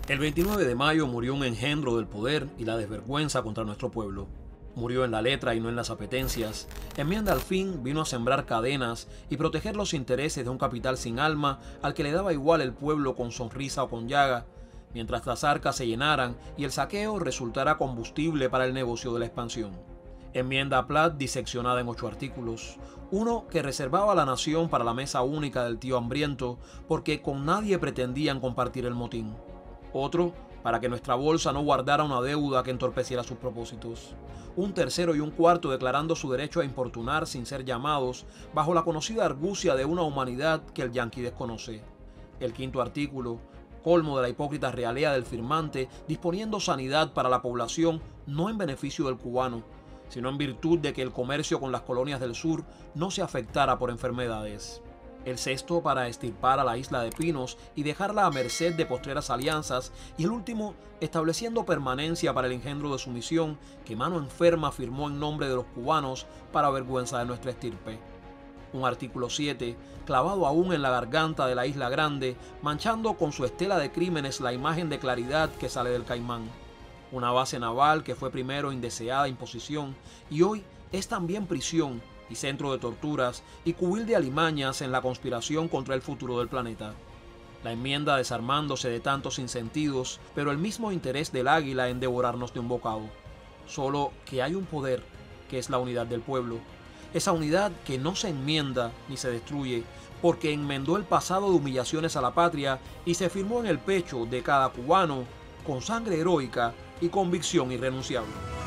El 29 de mayo murió un engendro del poder y la desvergüenza contra nuestro pueblo. Murió en la letra y no en las apetencias. Enmienda al fin vino a sembrar cadenas y proteger los intereses de un capital sin alma al que le daba igual el pueblo con sonrisa o con llaga, mientras las arcas se llenaran y el saqueo resultara combustible para el negocio de la expansión. Enmienda a Platt diseccionada en 8 artículos. Uno que reservaba a la nación para la mesa única del tío hambriento porque con nadie pretendían compartir el motín. Otro para que nuestra bolsa no guardara una deuda que entorpeciera sus propósitos. Un tercero y un cuarto declarando su derecho a importunar sin ser llamados bajo la conocida argucia de una humanidad que el yanqui desconoce. El quinto artículo, colmo de la hipócrita realea del firmante, disponiendo sanidad para la población no en beneficio del cubano, sino en virtud de que el comercio con las colonias del sur no se afectara por enfermedades. El sexto para extirpar a la isla de Pinos y dejarla a merced de postreras alianzas, y el último estableciendo permanencia para el engendro de su misión que mano enferma firmó en nombre de los cubanos para vergüenza de nuestra estirpe. Un artículo 7, clavado aún en la garganta de la Isla Grande, manchando con su estela de crímenes la imagen de claridad que sale del Caimán. Una base naval que fue primero indeseada imposición y hoy es también prisión y centro de torturas y cubil de alimañas en la conspiración contra el futuro del planeta. La enmienda desarmándose de tantos sinsentidos, pero el mismo interés del águila en devorarnos de un bocado. Solo que hay un poder, que es la unidad del pueblo. Esa unidad que no se enmienda ni se destruye, porque enmendó el pasado de humillaciones a la patria y se firmó en el pecho de cada cubano con sangre heroica y convicción irrenunciable.